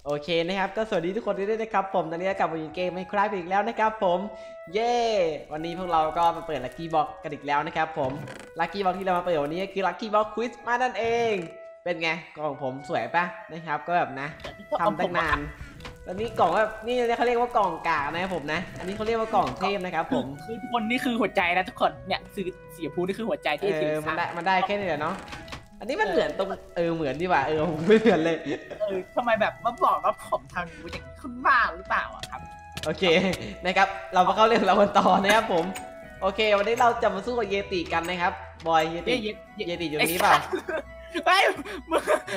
โอเคนะครับก็สวัสดีทุกคนด้วยนะครับผมตอนนี้กลับมาอยู่เกมไม่คลายอีกแล้วนะครับผมเย้วันนี้พวกเราก็มาเปิดลัคกี้บ็อกกันอีกแล้วนะครับผมลัคกี้บ็อกที่เรามาเปิดวันนี้คือลัคกี้บ็อกควิสมานั่นเองเป็นไงกล่องผมสวยปะนะครับก็แบบนะทำตั้งนานตอนนี้กล่องแบบนี่เขาเรียกว่ากล่องกากนะครับผมนะอันนี้เขาเรียกว่ากล่องเทพนะครับผมคือทุกคนนี่คือหัวใจนะทุกคนเนี่ยสื่อสีชมพูนี่คือหัวใจที่มันได้แค่นี้แหละเนาะอันนี้มันเหมือนตรงเหมือนดีกว่าผมไม่เหมือนเลยทำไมแบบมาบอกว่าผมทำอย่างนี้คุณบ้าหรือเปล่าครับโอเคนะครับเรามาเข้าเรื่องเรากันต่อนะครับผมโอเควันนี้เราจะมาสู้กับเยติกันนะครับบอยเยติอยู่นี้เปล่าไอ้มึง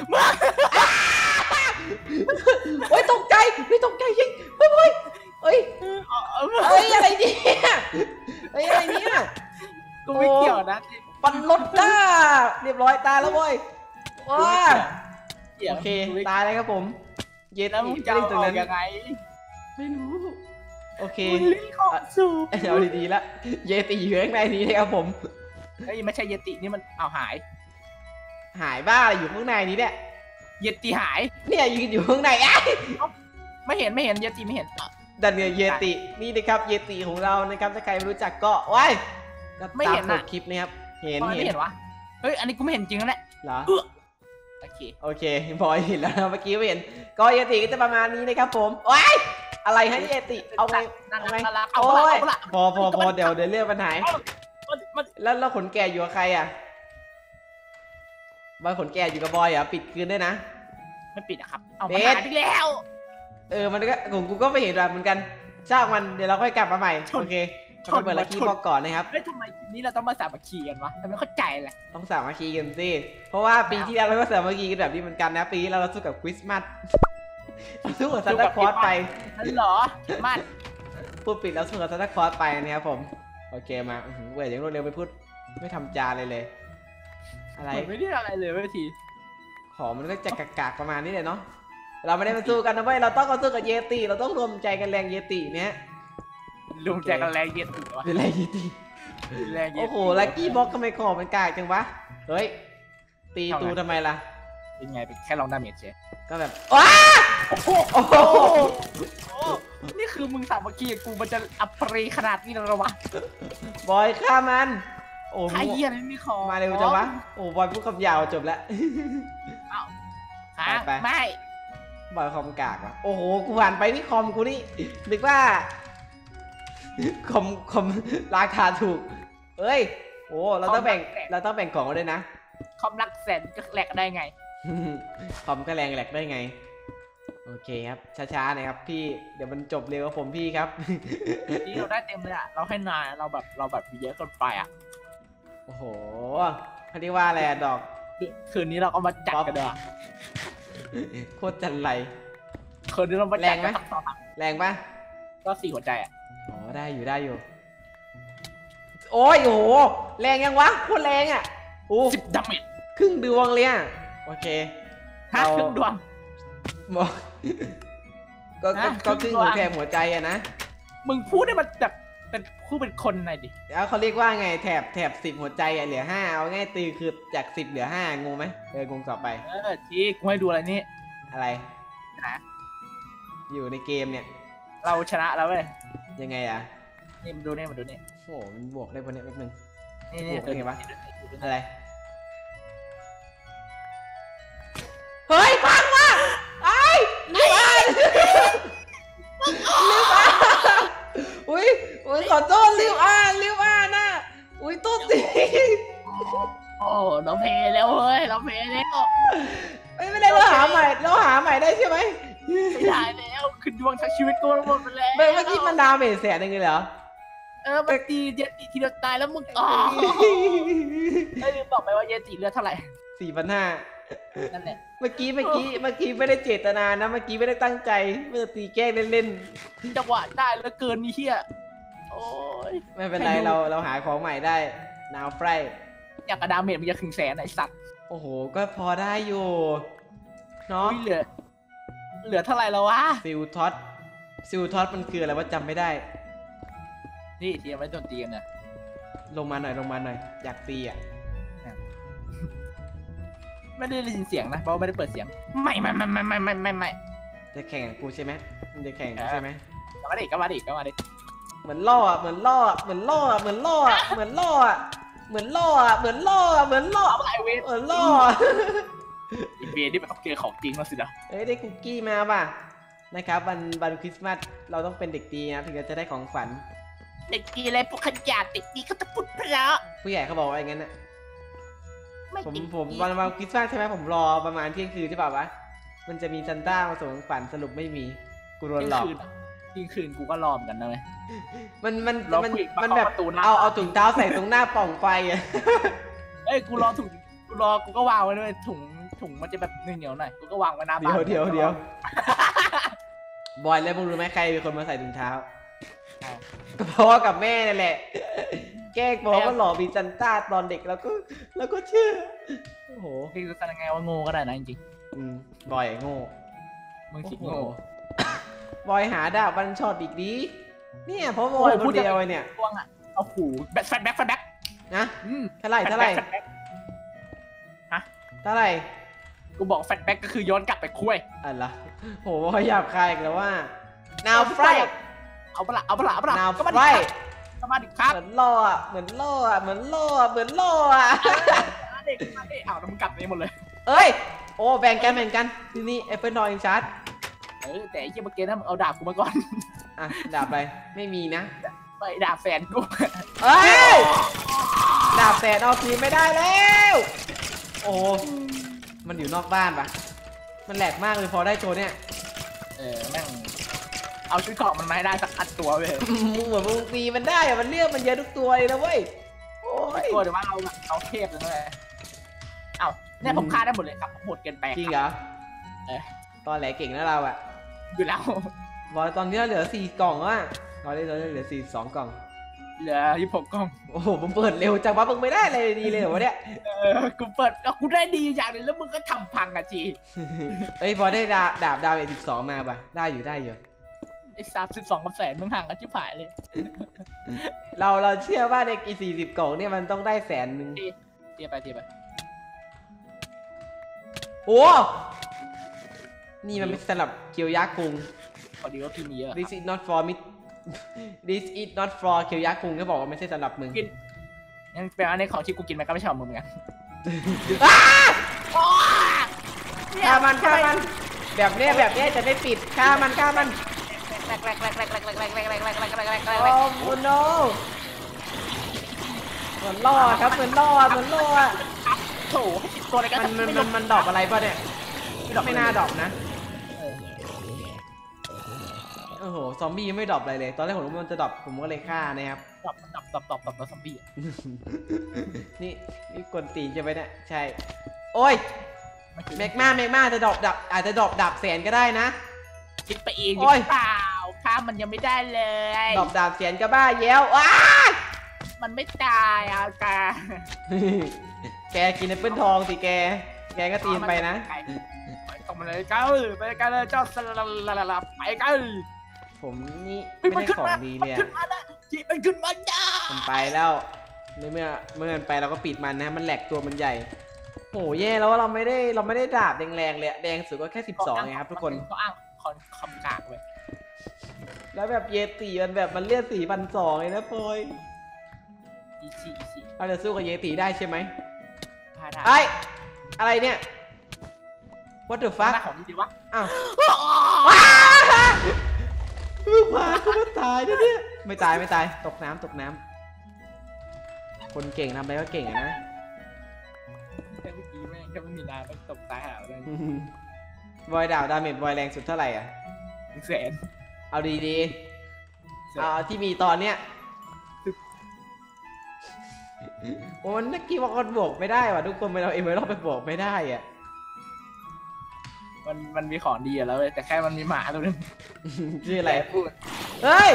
โอ้ยตกใจไม่ตกใจจริงเฮ้ยเฮ้ยอะไรเนี่ยอะไรเนี่ยกูไม่เกี่ยวนะปันรถจ้าเรียบร้อยตายแล้วบอยว้าโอเคตายเลยครับผมเยติจะตรงนั้นยังไงไม่รู้โอเคเอาดีๆละเยติอยู่ข้างในนี้นะครับผมไอ้ไม่ใช่เยตินี่มันเอาหายบ้าอะไรอยู่ข้างในนี้เนี่ยเยติหายเนี่ยอยู่ข้างในไม่เห็นเยติไม่เห็นดันเนี่ยเยตินี่นะครับเยติของเรานะครับถ้าใครไม่รู้จักก็ว้ายไม่เห็นนะคลิปนะครับเห็นวะเฮ้ยอันนี้กูไม่เห็นจริงแล้วแหละเหรอโอเคบอยเห็นแล้วเมื่อกี้ไม่เห็นก็เยติก็จะประมาณนี้นะครับผมว้ายอะไรให้เยติเอาไงโอ้ยพอเดี๋ยวเรื่องปัญหาแล้วขนแก่อยู่กับใครอ่ะบอยขนแก่อยู่กับบอยอ่ะปิดคืนได้นะไม่ปิดอะครับเอามาหาที่แล้วมันก็กูก็ไม่เห็นแบบเหมือนกันช่างมันเดี๋ยวเราค่อยกลับมาใหม่โอเคเราเปิดลัคกี้บ็อกก่อนนะครับเฮ้ยทำไมทีนี้เราต้องมาสามัคคีกันวะทำไมเข้าใจเลยต้องสามัคคีกันสิเพราะว่าปีที่แล้วเราก็สามัคคีกันแบบนี้เหมือนกันนะปีที่เราสู้กับคริสต์มาสสู้กับซานตาคลอสไปนั่นเหรอมาพูดปิดแล้วสู้กับซานตาคลอสไปนะครับผมโอเคมาเว้ยเดี๋ยวรวดเร็วไปพูดไม่ทำจาเลยอะไรไม่ได้อะไรเลยเว้ยทีของมันก็จะกากประมาณนี้เลยเนาะเราไม่ได้มาสู้กันนะเว้ยเราต้องมาสู้กับเยติเราต้องรวมใจกันแรงเยติเนี้ยรวมใจกันแรงเยติวะแรงเยติโอ้โหลัคกี้บ็อกทำไมของมันกากจังวะเฮ้ยตีตูทำไมล่ะเป็นไงเป็นแค่ลองดาเมจเฉยก็แบบว้าโอ้โหนี่คือมึงสามัคคีกูมันจะอัปรีขนาดนี้หรอวะบอยฆ่ามันโอ้ไอ้เหี้ยนี่มีของมาเร็วจังวะโอ้บอยพูดคำยาวจบแล้วไปไม่บอยคอมกากว่ะโอ้โหกูผ่านไปที่คอมกูนี่นึกว่าคอมราคาถูกเอ้ยโอ้เราต้องแบ่งของกันด้วยนะคอมรักแสนจะแหลกได้ไงคอมก็แรงแหลกได้ไงโอเคครับช้าๆนะครับพี่เดี๋ยวมันจบเร็วกับผมพี่ครับนี่เราได้เต็มเลยอ่ะเราให้นายเราแบบเยอะเกินไปอ่ะโอ้โหเขาเรียกว่าอะไรดอกคืนนี้เราก็มาจัดกันเลยโคตรจันไรคืนนี้เรามาแรงไหมแรงปะก็4 หัวใจอ่ะอ๋อได้อยู่โอ้ยโอ้โหแรงยังวะโคตรแรงอ่ะโอ้ 10 ดาเมจครึ่งดวงเลยอ่ะโอเคครึ่งดวงบอกก็ครึ่งหัวแถบหัวใจอะนะมึงพูดได้มันแบบเป็นคนไหนดิแล้วเขาเรียกว่าไงแถบ10หัวใจอะเหลือ5เอาง่ายตีคือจาก10เหลือ5งงไหมงงต่อไปทีกูให้ดูอะไรนี่อะไรอยู่ในเกมเนี่ยเราชนะแล้วเว้ยยังไงอะนี่มาดูนี่โอ้มันบวกได้พอเนี่ยแป๊บนึงนี่เป็นไงวะอะไรเฮ้ยพังว่ะไอ้ลืมอ่านอุ้ยขอโทษลืมอ่านนะอุ้ยตุ๊ดสิโอ้เราเพลแล้วเฮ้ยเราเพลแล้วไม่ได้เราหาใหม่ได้ใช่ไหมไม่ได้แล้วคือดวงทั้งชีวิตกูหมดไปแล้วเมื่อกี้มันดาเมจแสนนึงเลยเหรอมันตีเยติทีเดียวตายแล้วมึงไม่ลืมบอกไปว่าเยติเลือดเท่าไหร่ 4,500นั่นแหละเมื่อกี้ไม่ได้เจตนานะเมื่อกี้ไม่ได้ตั้งใจเมื่อตีแกล้งเล่นจังหวะได้แล้วเกินนี่เฮียโอ้ยไม่เป็นไรเราหาของใหม่ได้นาวไฟอยากกระดาเมจมันจะถึงแสนไอสัตว์โอ้โหก็พอได้อยู่เนาะเหลือเท่าไหร่แล้ววะซิลท็อตมันคืออะไรว่าจำไม่ได้นี่ทีมไม่โดนตีกันนะลงมาหน่อยอยากตีอ่ะไม่ได้ยินเสียงนะเพราะไม่ได้เปิดเสียงไม่จะแข่งกับกูใช่ไหมมึงจะแข่งใช่ไหมก็มาดิก็มาดิก็มาดิเหมือนล่อเหมือนล่อเหมือนล่อเหมือนล่อเหมือนล่อเหมือนล่อเหมือนล่อเหมือนล่อเอาไอเวทเหมือนล่ออีเวทนี่มันต้องเจอของจริงแล้วสินะเอ้ยได้คุกกี้มาป่ะนะครับวันคริสต์มาสเราต้องเป็นเด็กดีนะถึงจะได้ของขวัญเด็กดีอะไรพวกขยะเด็กดีเขาจะพูดเพราะผู้ใหญ่เขาบอกว่าอย่างนั้นนะไม่ผมจริงผมวันคริสต์มาสใช่ไหมผมรอประมาณเที่ยงคืนใช่ป่าววะมันจะมีซันต้ามาส่งของขวัญสรุปไม่มีกูโดนหลอกเที่ยงคืนกูก็รอมกันนะเว้ยมันเราคุยมาแบบเข้าประตูหน้าเอาถุงเท้าใส่ตรงหน้าปล่องไฟอะเอ้ยกูรอถุงกูก็วางไว้ด้วยถุงมันจะแบบเหนียวๆหน่อยกูก็วางไว้หน้าบ้านเดี๋ยวบอยแล้วมึงรู้ไหมใครเป็นคนมาใส่ถุงเท้าก็พ่อกับแม่นั่นแหละ แกล้งบอกว่าหล่อมีซันต้าตอนเด็กแล้วก็เชื่อโอ้โหคือแสดงไงว่าโง่ก็ได้นะจริงบอยโง่ๆมึงคิดโอ้โง่โหบอยหาดาบวันช็อตอีกดีเนี่ยเพราะบอยคนเดียวไอ้เนี่ยว่างอ่ะเอาหูแฟลชแบ็คนะเท่าไหร่เท่าไหร่กูบอกแฟลชแบ็คก็คือย้อนกลับไปคุยอะไรล่ะโหบอยหยาบคายอีกแล้วว่า now fry เอาปะละ now ก็มาดิ fry ก็มาดิครับเหมือนล่ออะเหมือนล่ออะเหมือนล่ออะเหมือนล่ออะเด็กมาดิเอาแล้วมึงกลับนี่หมดเลยเอ้ยโอ้แบ่งกันที่นี่แอปเปิลนอยชาร์จแต่ไอ้เหี้ยเมื่อกี้นะมึงเอาดาบกูมาก่อนอ่ะดาบอะไรไม่มีนะไปดาบแฟนกูเอ้ยดาบแสนเอาทีไม่ได้แล้วโอ้มันอยู่นอกบ้านปะมันแหลกมากเลยพอได้โจเนี่ยแม่งเอาชุดเกราะมันมาให้ได้สักอันตัวเว้ยมึงเหมือนมึงตีมันได้อะมันเลือกมันเยอะทุกตัวเลยนะเว้ยโอ้ยตัวเดี๋ยวว่าเอาเทพเลยนะเอ้าเนี่ยผมฆ่าได้หมดเลยครับโหดเกินไปจริงเหรอเออตอนแหลเก่งนะเราอะอยู่แล้วบอยตอนนี้เราเหลือ4 กล่องแล้วอะเราได้เหลือ2 กล่องเหลือ26 กล่องโอ้โหผมเปิดเร็วจังวะมึงไม่ได้อะไรดีเลยเหรอวะเนี่ยกูเปิดกูได้ดีอย่างนึงแล้วมึงก็ทำพังอะจีเอ้ยบอยได้ดาบดาวเอ12มาปะได้อยู่ไอ้32กับแสนมึงห่างกันชิบหายเลยเราเชื่อว่าในอี40 กล่องเนี่ยมันต้องได้100,000 เทียบไปโอ้นี่มันไม่สำหรับเกียวยาคุงพอดีว่าพี่มีเยอะ This is not for me This is not for เกียวยาคุงก็บอกว่าไม่ใช่สำหรับมึงกินงั้นเป็นอันนี้ของที่กูกินมันก็ไม่ใช่ของมึงเหมือนกันฆ่ามันแบบเนี้ยจะไม่ปิดฆ่ามันโอ้โห no เหมือนล่อครับเหมือนล่อโถตัวอะไรกันมันดรอปอะไรป่ะเนี่ยไม่น่าดรอปนะโอ้โหซอมบี้ไม่ดรอปอะไรเลยตอนแรกผมรู้ว่ามันจะดรอปผมก็เลยฆ่านะครับตอบแล้วซอมบี้นี่กวนตีนใช่ไหมเนี่ยใช่โอ้ยแมกมาจะดรอปดับอาจจะดรอปดับ100,000ก็ได้นะคิดไปเองหรือเปล่าข้ามมันยังไม่ได้เลยดรอปดับ100,000ก็บ้าเย้วว้ามันไม่ตายอ่ะแกแกกินแอปเปิลทองสิแกก็ตีนไปนะไปตรงมาเลยกันเลยเจ้าสลับไปกันผมนี่ไม่ได้ของดีเลยขึ้นมาได้จีมันขึ้นมาได้มันไปแล้วเมื่อมันไปเราก็ปิดมันนะมันแหลกตัวมันใหญ่โหแย่แล้วว่าเราไม่ได้ดาบแรงๆเลยแดงสุดก็แค่12ไงครับทุกคนเขาอ้างคำกากเลยแล้วแบบเยตีมันแบบมันเลือด4,200เลยนะโปยอีซีเราจะสู้กับเยตีได้ใช่ไหมได้ไอ้อะไรเนี่ย What the ฟ้า fuck ของดีวะอ้าวลูกหมากูมาตายนะเนี่ยไม่ตายตกน้ำคนเก่งทำอะไรก็เก่งอะนะเมื่อกี้แม่งก็ไม่มีน้ำมันตกตายหาเลยบอยดาวดาเมจบอยแรงสุดเท่าไหร่อ่ะ 100,000 เอาดีๆเอาที่มีตอนเนี้ยโอ้มันนักกีฬาคนบวกไม่ได้ว่ะทุกคนไปเราเองไปเราไปบวกไม่ได้อ่ะมันมีของดีแล้วเลยแต่แค่มันมีหมาตัวนึงชื่ออะไรพูดเฮ้ย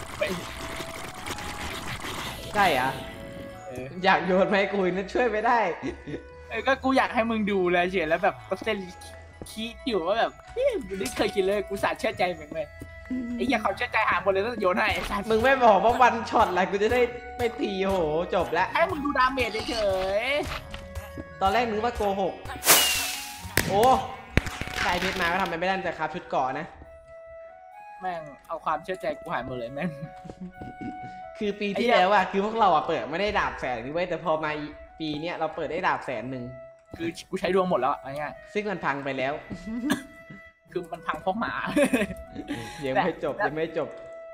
ใช่เหรออยากโยนไหมาให้กูนะช่วยไม่ได้ก็กูอยากให้มึงดูเลยเฉยแล้วแบบเปอร์เซ็นต์คิดอยู่ว่าแบบไม่เคยคิดเลยกูสาเชื่อใจมึงเลยไอ้อย่างเขาเชื่อใจหาหมดเลยต้องโยนให้มึงไม่บอกว่าวันช็อตอะไรกูจะได้ไม่ตีโหจบแล้วให้มึงดูดาเมจเฉยตอนแรกนึกว่าโกหกโอ้ใครเพชรมาก็ทำไปไม่ได้แต่ครับชุดเกาะนะแม่งเอาความเชื่อใจกูหายหมดเลยแม่งคือปีที่แล้วอะคือพวกเราอะเปิดไม่ได้ดาบแสนนี่เว้ยแต่พอมาปีเนี้ยเราเปิดได้ดาบ100,000 คือกูใช้ดวงหมดแล้วอะง่ายซึ่งมันพังไปแล้วๆคือมันพังเพราะหมายังไม่จบยังไม่จบ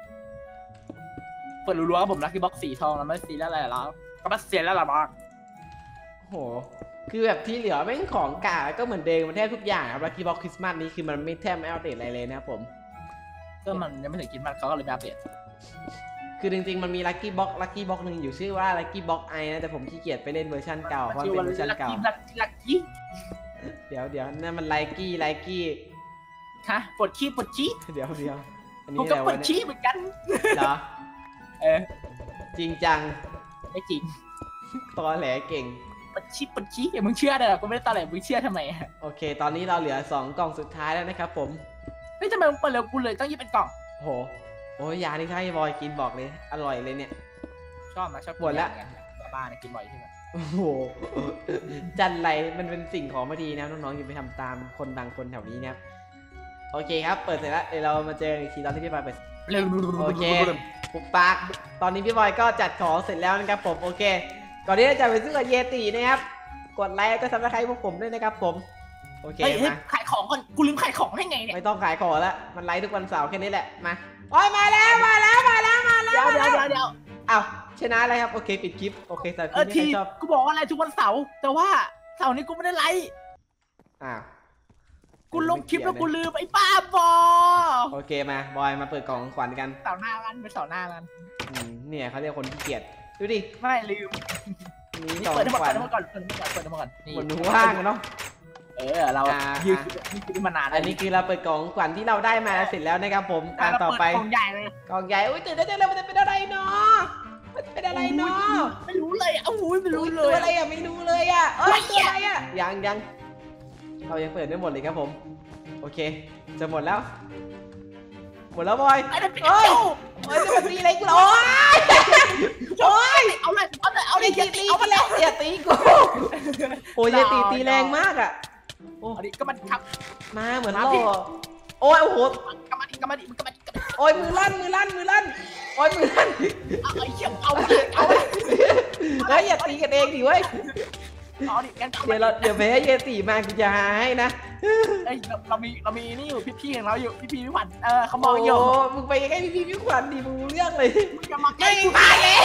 เปิดรัวๆครับผมลักกี้บ็อกสีทองแล้วไม่สีแล้วอะไรแล้วก็มาเสียแล้วล่ะบ้างโหคือแบบที่เหลือแม่งของกาก็เหมือนเดิมมันแทบทุกอย่างครับลัคกี้บ็อกคริสต์มาสนี้คือมันไม่แทบไม่อัปเดตอะไรเลยนะครับผมก็มันยังไม่ถึงกินมันเขาก็เลยไม่อัปเดตคือจริงๆมันมีลัคกี้บ็อกหนึ่งอยู่ชื่อว่าลัคกี้บ็อกไอนะแต่ผมขี้เกียจไปเล่นเวอร์ชันเก่าเพราะมันเป็นเวอร์ชันเก่าลักกี้เดี๋ยวนั่นมันไลกี้ฮะปวดขี้เดี๋ยวอันกูนี้ก็อะไรปววะดเนี่ยขี้เหมือนกันเหรอ จริงจังไม่จริงตอแหลเก่งปวดขี้อย่ามึงเชื่อเลยกูไม่ได้ตอนไหนมึงเชื่อทำไมโอเค ตอนนี้เราเหลือ2กล่องสุดท้ายแล้วนะครับผมเฮ้ยทำไมมึงเปิดเร็วกูเลยต้องยิบเป็นกล่องโหโอ้ยยาที่ให้บอยกินบอกเลยอร่อยเลยเนี่ยชอบนะชอบหมดละบ้าเนี่ยกินบ่อยที่สุดโอ้โหจันไรมันเป็นสิ่งของไม่ดีนะน้องๆอย่าไปทำตามคนบางคนแถวนี้นะครับโอเคครับเปิดเสร็จแล้วเดี๋ยวเรามาเจออีกทีตอนที่พี่บอยเปิดเร็วโอเคปุกปากตอนนี้พี่บอยก็จัดของเสร็จแล้วนะครับผมโอเคก่อนที่จะไปซื้อกับเยตินะครับกดไลค์ก็สำหรับใครพวกผมด้วยนะครับผมโอเคเฮ้ยมาขายของก่อนกูลืมขายของให้ไงเนี่ยไม่ต้องขายของแล้วมันไลค์ทุกวันเสาร์แค่นี้แหละมาโอ้ยมาแล้วเดี๋ยวอ้าวชนะแล้วครับโอเคปิดคลิปโอเคสำหรับคลิปนี้ทีใครชอบกูบอกว่าอะไรทุกวันเสาร์แต่ว่าเสาร์นี้กูไม่ได้ไลฟ์อ้าวกูลงคลิปแล้วกูลืมไอ้บ้าบอโอเคมาบอยมาเปิดกล่องของขวัญกันเสาร์หน้ากันเป็นเสาร์หน้ากันเนี่ยเขาเรียกคนขี้เกียจดูดิไม่ลืมนี่กล่องเปิดทั้งหมดขวัญก่อนเปิดทั้งหมดก่อนนี่หมดหูว่างอะเนาะเรายืนนี่คือมานานอันนี้คือเราเปิดกล่องขวัญที่เราได้มาเสร็จแล้วนะครับผมต่อไปกล่องใหญ่เลยกล่องใหญ่อุ้ยตื่นได้จังเลยมันจะเป็นอะไรเนาะมันเป็นอะไรเนาะไม่รู้เลยอ้าวไม่รู้เลตัวย อะไรอ่ะไม่รู้เลยอ่ะเอ้ยตัวอะไรอ่ะยังเรายังเปิดไม่หมดเลยครับผมโอเคจะหมดแล้วบอยไอ้นั่นเป็นเอ้ยจะมาตีอะไรกูเหรอโอ้ยเอาเลยอย่าตีเอาไปแล้วอย่าตีกูโอ้ยอย่าตีแรงมากอ่ะโอ้อันนี้ก็มันขับมาเหมือนล่อโอ้ยโอ้โหกำมาดิโอ้ยมือลั่นโอ้ยมือลั่นเอาไอ้เชี่ยเอาเฮ้ยอย่าตีกันเองดิเว้ยเอาดิงั้นเดี๋ยวแพ้เยติมากูจะหาให้นะเอ้ยเรามีนี่อยู่พี่ของเราอยู่พี่พี่ขวัญเขามองอยู่โมึงไปใกล้พี่ขวัญดิมึงรู้เรื่องเลยมึงจะมาใกล้ไม่มาเลย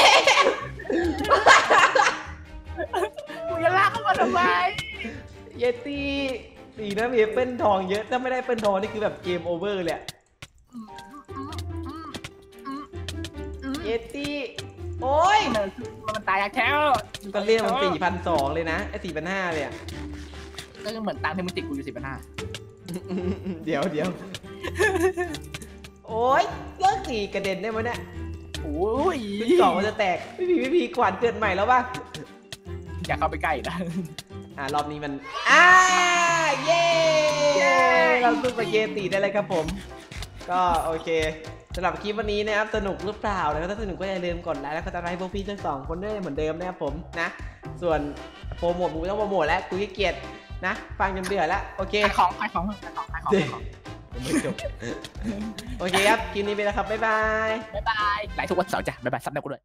มึงจะลากเข้ามาทำไมเยติตีนะมีเปิ้ลทองเยอะถ้าไม่ได้เปิ้ลทองนี่คือแบบเกมโอเวอร์เลยเยติโอ้ยมันตายอะแค่ก็เรียกมัน4,200เลยนะไอ้4,500เลยอ่ะก็เหมือนตังค์ที่มึงติดกูอยู่10,500 เดี๋ยวโอ้ยเลิกตีกระเด็นได้ไหมเนี่ยโอ้ยกล่องมันจะแตกพี่ขวัญเกิดใหม่แล้วป่ะอย่าเข้าไปใกล้นะรอบนี้มันเย้เราสู้กับเยติได้เลยครับผมก็โอเคสำหรับคลิปวันนี้นะครับสนุกหรือเปล่าแล้วถ้าสนุกก็อย่าลืมกดไลค์แล้วก็ติดตามพวกพี่ทั้ง2คนด้วยเหมือนเดิมนะครับผมนะส่วนโปรโมทมึงไม่ต้องโปรโมทแล้วกูขี้เกียจนะฟังจนเบื่อแล้วโอเคขายของยังไม่จบโอเคครับคลิปนี้ไปแล้วครับบ๊ายบายบ๊ายบายไลฟ์ทุกวันเสาร์จ้ะบ๊ายบายซับแนวกูด้วย